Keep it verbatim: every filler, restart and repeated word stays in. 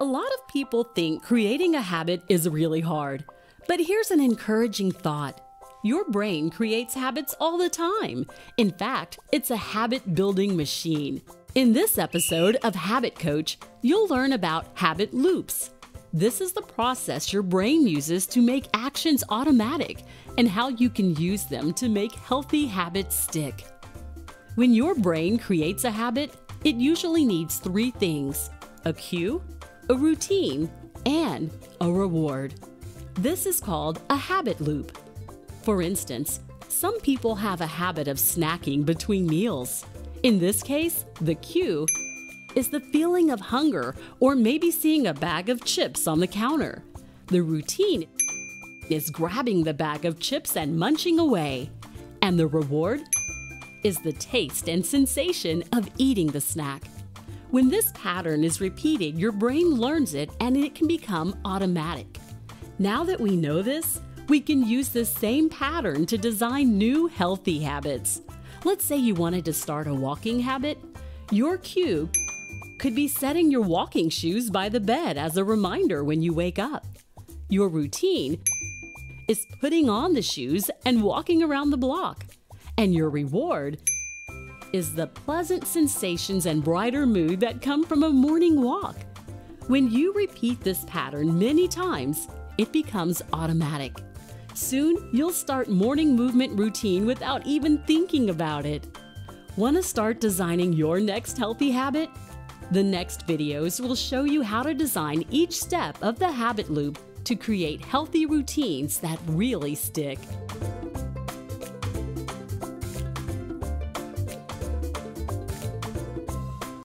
A lot of people think creating a habit is really hard. But here's an encouraging thought. Your brain creates habits all the time. In fact, it's a habit-building machine. In this episode of Habit Coach, you'll learn about habit loops. This is the process your brain uses to make actions automatic and how you can use them to make healthy habits stick. When your brain creates a habit, it usually needs three things: a cue, a routine, and a reward. This is called a habit loop. For instance, some people have a habit of snacking between meals. In this case, the cue is the feeling of hunger or maybe seeing a bag of chips on the counter. The routine is grabbing the bag of chips and munching away. And the reward is the taste and sensation of eating the snack. When this pattern is repeated, your brain learns it and it can become automatic. Now that we know this, we can use this same pattern to design new healthy habits. Let's say you wanted to start a walking habit. Your cue could be setting your walking shoes by the bed as a reminder when you wake up. Your routine is putting on the shoes and walking around the block. And your reward is the pleasant sensations and brighter mood that come from a morning walk. When you repeat this pattern many times, it becomes automatic. Soon, you'll start morning movement routine without even thinking about it. Want to start designing your next healthy habit? The next videos will show you how to design each step of the habit loop to create healthy routines that really stick.